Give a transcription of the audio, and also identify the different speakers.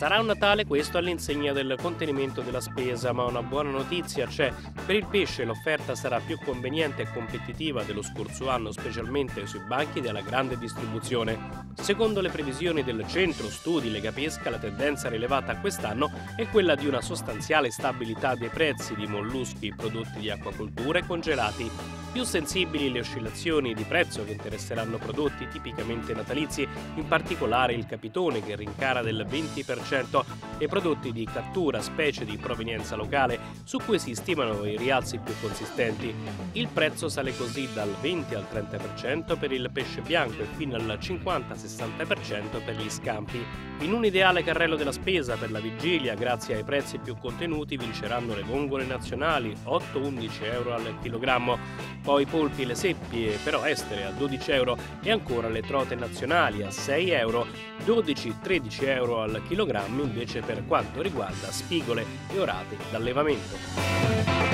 Speaker 1: Sarà un Natale questo all'insegna del contenimento della spesa, ma una buona notizia c'è. Per il pesce l'offerta sarà più conveniente e competitiva dello scorso anno, specialmente sui banchi della grande distribuzione. Secondo le previsioni del Centro Studi Legapesca, la tendenza rilevata quest'anno è quella di una sostanziale stabilità dei prezzi di molluschi, prodotti di acquacoltura e congelati. Più sensibili le oscillazioni di prezzo che interesseranno prodotti tipicamente natalizi, in particolare il capitone che rincara del 20% e prodotti di cattura, specie di provenienza locale, su cui si stimano i rialzi più consistenti. Il prezzo sale così dal 20 al 30% per il pesce bianco e fino al 50-60% per gli scampi. In un ideale carrello della spesa per la vigilia, grazie ai prezzi più contenuti, vinceranno le vongole nazionali, 8-11 euro al chilogrammo. Poi i polpi e le seppie, però estere, a 12 euro e ancora le trote nazionali a 6 euro, 12-13 euro al chilogrammo invece per quanto riguarda spigole e orate d'allevamento.